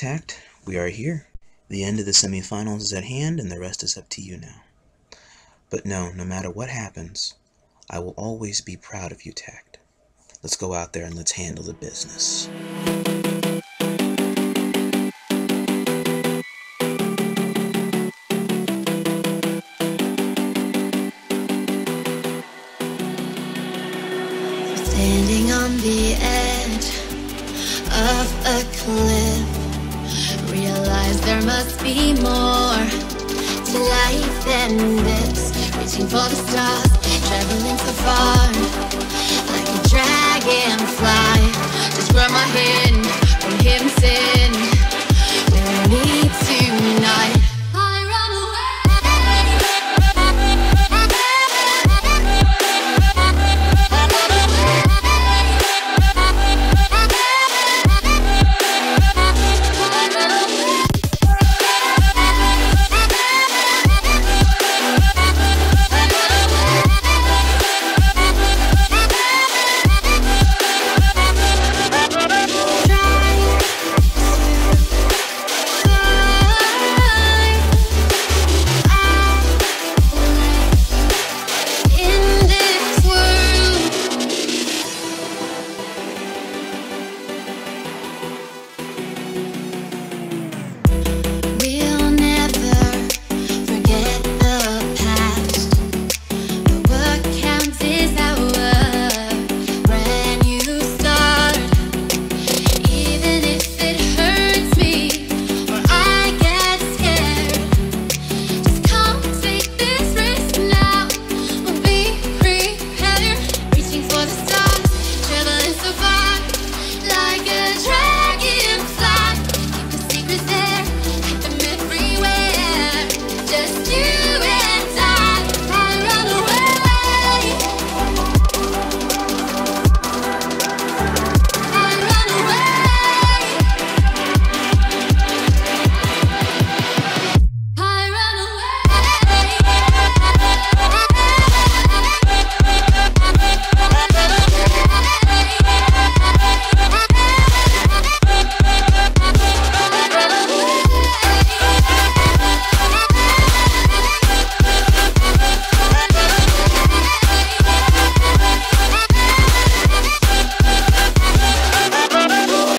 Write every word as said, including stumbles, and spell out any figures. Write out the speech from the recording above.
Tact, we are here. The end of the semifinals is at hand, and the rest is up to you now. But no, no matter what happens, I will always be proud of you, Tact. Let's go out there and let's handle the business. Standing on the edge of a cliff, realize there must be more to life than this. Reaching for the stars, traveling so far, like a dragonfly. Just grab my hand from here and say